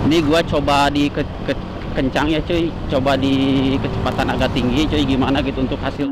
Ini gua coba di kencang ya cuy, coba di kecepatan agak tinggi cuy, gimana gitu untuk hasil.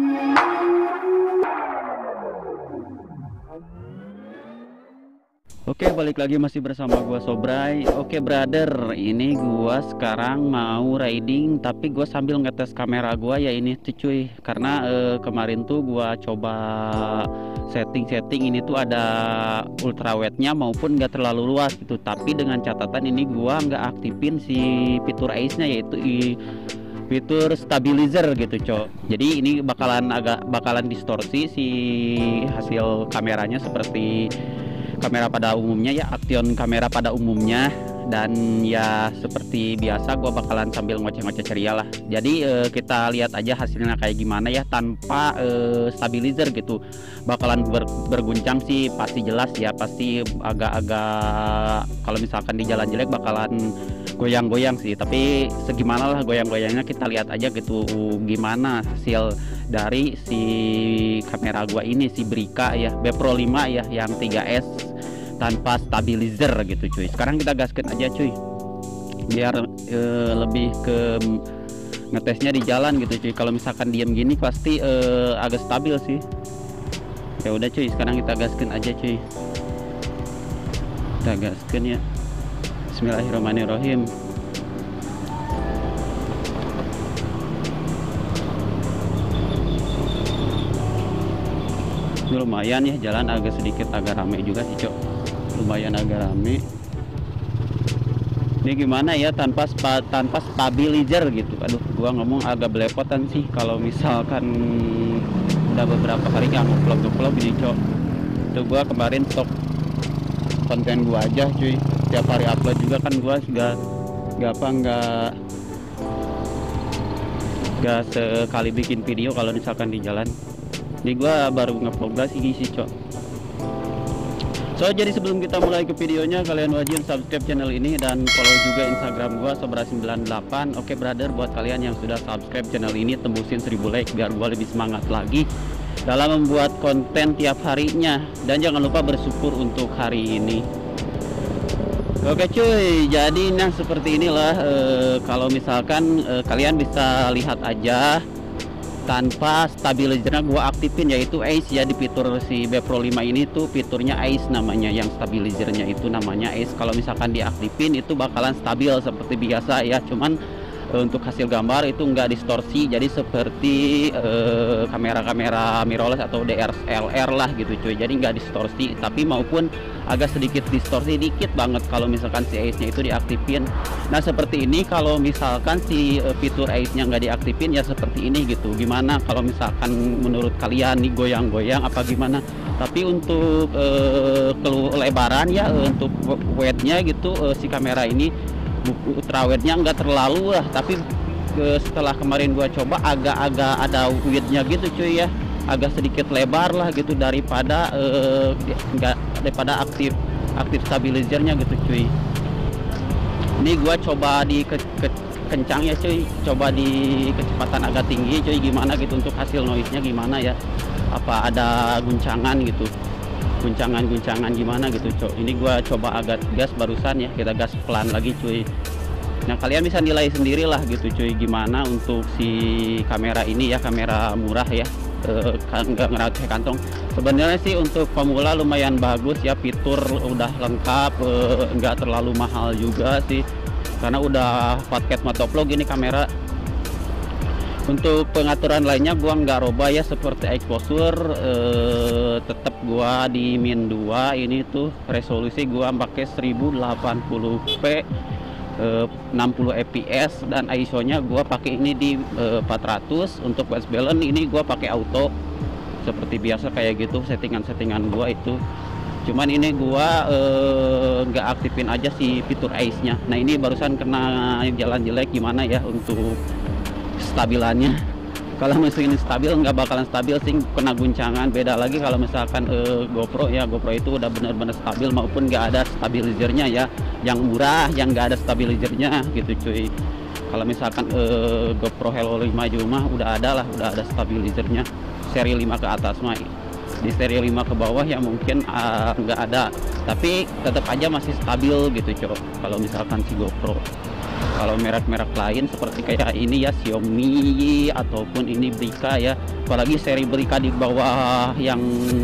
Oke, balik lagi masih bersama gua Sobray. Oke brother, ini gua sekarang mau riding tapi gua sambil ngetes kamera gua ya ini tuh cuy. Karena kemarin tuh gua coba setting ini tuh ada ultrawide-nya maupun nggak terlalu luas gitu. Tapi dengan catatan ini gua nggak aktifin si fitur ACE-nya, yaitu fitur stabilizer gitu cok. Jadi ini bakalan distorsi si hasil kameranya seperti kamera pada umumnya ya, Action kamera pada umumnya. Dan ya seperti biasa gua bakalan sambil ngoceh-ngoceh ceria lah. Jadi kita lihat aja hasilnya kayak gimana ya tanpa stabilizer gitu. Bakalan berguncang sih pasti jelas ya, pasti agak-agak kalau misalkan di jalan jelek bakalan goyang-goyang sih, tapi segimana lah goyang-goyangnya kita lihat aja gitu gimana hasil dari si kamera gua ini, si Brica ya, B Pro 5 ya yang 3S tanpa stabilizer gitu cuy. Sekarang kita gaskan aja cuy, biar lebih ke ngetesnya di jalan gitu cuy. Kalau misalkan diem gini pasti agak stabil sih. Ya udah cuy, sekarang kita gaskan aja cuy, kita gaskan ya. Bismillahirrahmanirrahim. Lumayan ya, jalan agak sedikit agak rame juga sih cok, lumayan agak rame. Ini gimana ya tanpa stabilizer gitu. Aduh, gua ngomong agak belepotan sih kalau misalkan udah beberapa hari nggak ngevlog ini cok. Itu gua kemarin stok konten gua aja cuy, tiap hari upload juga kan. Gua juga nggak sekali bikin video kalau misalkan di jalan. Ini gua baru ngevlog sih cok. So jadi sebelum kita mulai ke videonya, kalian wajib subscribe channel ini dan follow juga Instagram gua Sobra98. Oke brother, buat kalian yang sudah subscribe channel ini tembusin 1000 like biar gua lebih semangat lagi dalam membuat konten tiap harinya. Dan jangan lupa bersyukur untuk hari ini. Oke cuy, jadi nah seperti inilah kalau misalkan kalian bisa lihat aja tanpa stabilizernya gua aktifin, yaitu ACE ya. Di fitur si B Pro 5 ini tuh fiturnya ACE namanya, yang stabilizernya itu namanya ACE. Kalau misalkan diaktifin itu bakalan stabil seperti biasa ya, cuman untuk hasil gambar itu enggak distorsi, jadi seperti kamera-kamera mirrorless atau DSLR lah gitu cuy. Jadi enggak distorsi, tapi maupun agak sedikit distorsi dikit banget kalau misalkan si ACE-nya itu diaktifin. Nah seperti ini kalau misalkan si fitur ACE-nya nggak diaktifin ya seperti ini gitu. Gimana kalau misalkan menurut kalian nih goyang-goyang apa gimana? Tapi untuk kelebaran ya, untuk width-nya gitu, si kamera ini ultrawide-nya nggak terlalu lah, tapi setelah kemarin gua coba agak-agak ada width-nya gitu cuy ya, agak sedikit lebar lah gitu daripada daripada aktif stabilizernya gitu cuy. Ini gua coba di kencang ya cuy, coba di kecepatan agak tinggi cuy, gimana gitu untuk hasil noise-nya gimana ya, apa ada guncangan gitu, guncangan gimana gitu cok. Ini gua coba agak gas barusan ya, kita gas pelan lagi cuy. Nah kalian bisa nilai sendiri lah gitu cuy, gimana untuk si kamera ini ya, kamera murah ya, kan nggak ngeraceh kantong. Sebenarnya sih untuk pemula lumayan bagus ya, fitur udah lengkap, nggak terlalu mahal juga sih karena udah paket motovlog ini kamera. Untuk pengaturan lainnya gua nggak robah ya, seperti exposure tetap gua di min 2. Ini tuh resolusi gua pakai 1080p 60 fps, dan ISO nya gua pakai ini di 400. Untuk white balance ini gua pakai auto seperti biasa kayak gitu settingan gua itu. Cuman ini gua nggak aktifin aja si fitur ACE nya. Nah ini barusan kena jalan jelek gimana ya untuk stabilannya. Kalau misalnya stabil nggak bakalan stabil sih, kena guncangan. Beda lagi kalau misalkan GoPro ya, GoPro itu udah benar-benar stabil maupun nggak ada stabilizernya ya, yang murah yang nggak ada stabilizernya gitu cuy. Kalau misalkan GoPro Hero 5 Juma udah ada stabilizernya, seri 5 ke atas mah Di seri 5 ke bawah ya mungkin nggak ada, tapi tetap aja masih stabil gitu Cok kalau misalkan si GoPro. Kalau merek-merek lain seperti kayak ini ya Xiaomi ataupun ini Brica ya, apalagi seri Brica di bawah yang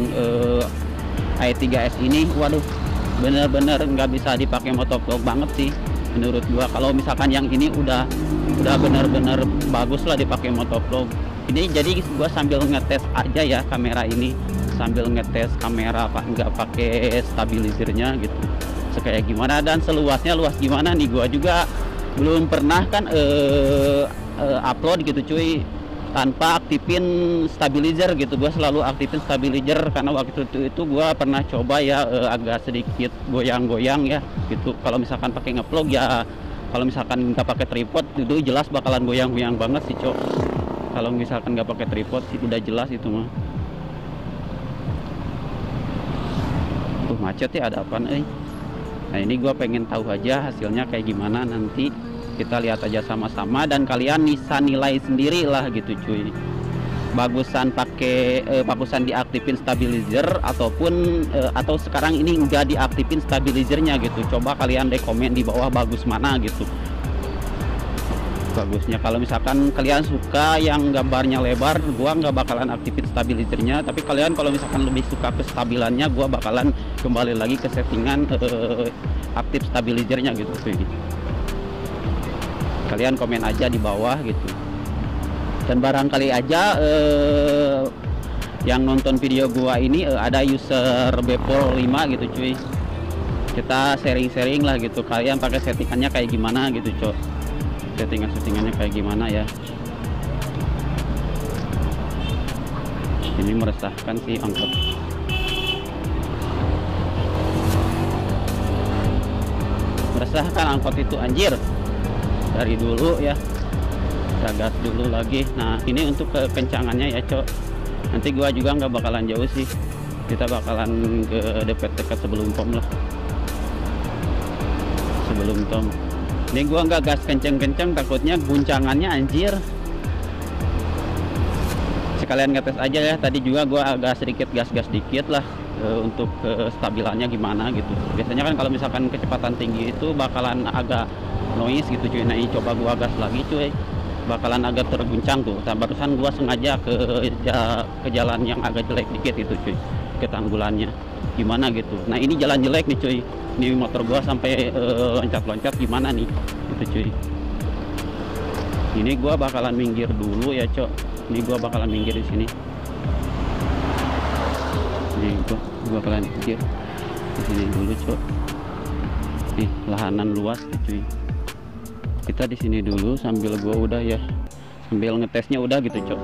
i3s ini, waduh bener-bener nggak bisa dipakai motovlog banget sih menurut gua. Kalau misalkan yang ini udah bener-bener bagus lah dipakai motovlog. Ini jadi gua sambil ngetes aja ya kamera ini, sambil ngetes kamera pak nggak pakai stabilizernya gitu, kayak gimana dan seluasnya luas gimana nih. Gua juga belum pernah kan upload gitu cuy tanpa aktifin stabilizer gitu. Gua selalu aktifin stabilizer karena waktu itu gua pernah coba ya agak sedikit goyang-goyang ya gitu. Kalau misalkan pakai ngevlog ya, kalau misalkan nggak pakai tripod itu jelas bakalan goyang-goyang banget sih Cok. Kalau misalkan nggak pakai tripod sih udah jelas itu mah. Macet ya, ada apaan Nah ini gua pengen tahu aja hasilnya kayak gimana, nanti kita lihat aja sama-sama dan kalian bisa nilai sendiri lah gitu cuy. Bagusan bagusan diaktifin stabilizer ataupun atau sekarang ini enggak diaktifin stabilizernya gitu. Coba kalian deh komen di bawah bagus mana gitu bagusnya. Kalau misalkan kalian suka yang gambarnya lebar, gua nggak bakalan aktifin stabilizernya, tapi kalian kalau misalkan lebih suka kestabilannya, gua bakalan kembali lagi ke settingan aktif stabilizernya gitu cuy. Kalian komen aja di bawah gitu, dan barangkali aja yang nonton video gua ini ada user Bepol 5 gitu cuy. Kita sharing-sharing lah gitu, kalian pakai settingannya kayak gimana gitu Cok. Settingannya kayak gimana ya. Ini meresahkan sih angkot. Meresahkan angkot itu anjir. Dari dulu ya. Kita gas dulu lagi. Nah ini untuk kekencangannya ya Cok. Nanti gua juga nggak bakalan jauh sih. Kita bakalan ke dekat-dekat sebelum pom lah. Sebelum tom. Ini gua nggak gas kenceng-kenceng, takutnya guncangannya anjir. Sekalian ngetes aja ya. Tadi juga gua agak sedikit gas-gas dikit lah untuk stabilannya gimana gitu. Biasanya kan kalau misalkan kecepatan tinggi itu bakalan agak noise gitu cuy. Nah ini coba gua gas lagi cuy, bakalan agak terguncang tuh. Nah, barusan gua sengaja ke jalan yang agak jelek dikit itu cuy, ke tanggulannya gimana gitu. Nah ini jalan jelek nih cuy, ini motor gua sampai loncat-loncat gimana nih gitu cuy. Ini gua bakalan minggir dulu ya Cok. Ini gua bakalan minggir di sini. Ini gua bakalan minggir di sini dulu Cok. Nih lahanan luas cuy. Kita di sini dulu sambil gua udah ya, sambil ngetesnya udah gitu Cok.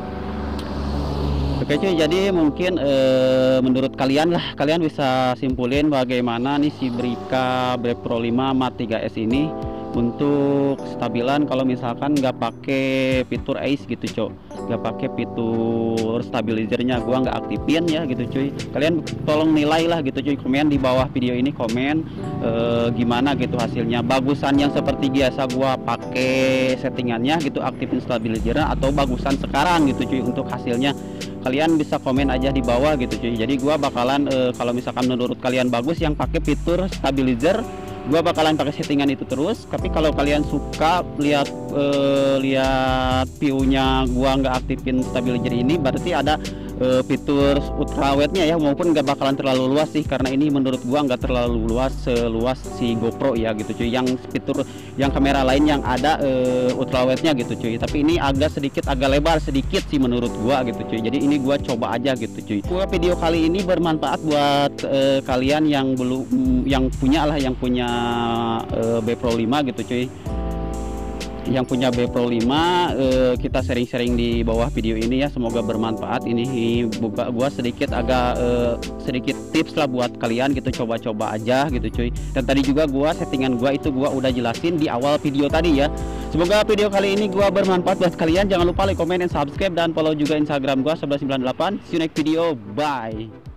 Oke cuy, jadi mungkin menurut kalian lah, kalian bisa simpulin bagaimana nih si Brica Pro 5 Mat 3S ini untuk stabilan kalau misalkan nggak pakai fitur ACE gitu Cok, nggak pakai fitur stabilizernya, gua nggak aktifin ya gitu cuy. Kalian tolong nilai lah gitu cuy, komen di bawah video ini, komen gimana gitu hasilnya, bagusan yang seperti biasa gua pakai settingannya gitu aktifin stabilizernya atau bagusan sekarang gitu cuy. Untuk hasilnya kalian bisa komen aja di bawah gitu cuy. Jadi gua bakalan kalau misalkan menurut kalian bagus yang pakai fitur stabilizer, gua bakalan pakai settingan itu terus. Tapi kalau kalian suka lihat view-nya gua nggak aktifin stabilizer ini, berarti ada fitur ultrawide-nya ya, maupun nggak bakalan terlalu luas sih, karena ini menurut gua nggak terlalu luas seluas si GoPro ya gitu cuy. Yang fitur yang kamera lain yang ada ultrawide-nya gitu cuy, tapi ini agak lebar sedikit sih menurut gua gitu cuy. Jadi ini gua coba aja gitu cuy. Gua video kali ini bermanfaat buat kalian yang belum yang punya B Pro 5 gitu cuy. Yang punya B Pro 5, kita sharing-sharing di bawah video ini ya, semoga bermanfaat. Ini gua sedikit sedikit tips lah buat kalian gitu, coba-coba aja gitu cuy. Dan tadi juga settingan gua itu udah jelasin di awal video tadi ya. Semoga video kali ini gua bermanfaat buat kalian. Jangan lupa like, comment, dan subscribe, dan follow juga Instagram gua 1198. See you next video, bye.